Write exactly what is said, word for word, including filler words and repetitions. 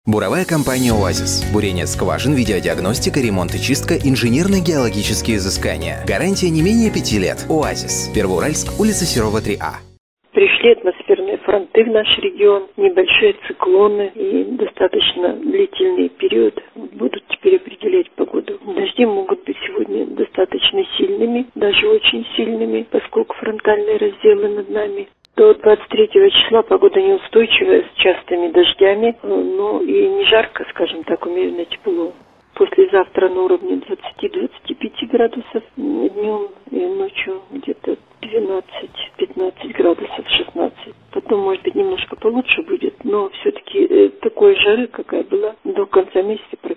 Буровая компания «Оазис». Бурение скважин, видеодиагностика, ремонт и чистка, инженерно-геологические изыскания. Гарантия не менее пяти лет. «Оазис». Первоуральск, улица Серова, три А. Пришли атмосферные фронты в наш регион, небольшие циклоны и достаточно длительный период будут теперь определять погоду. Дожди могут быть сегодня достаточно сильными, даже очень сильными, поскольку фронтальные разделы над нами. До двадцать третьего числа погода неустойчивая с частыми дождями, но и не жарко, скажем так, умеренно тепло. Послезавтра на уровне двадцати-двадцати пяти градусов днем и ночью где-то двенадцать-пятнадцать градусов, шестнадцать. Потом, может быть, немножко получше будет, но все-таки такой жары, какая была до конца месяца,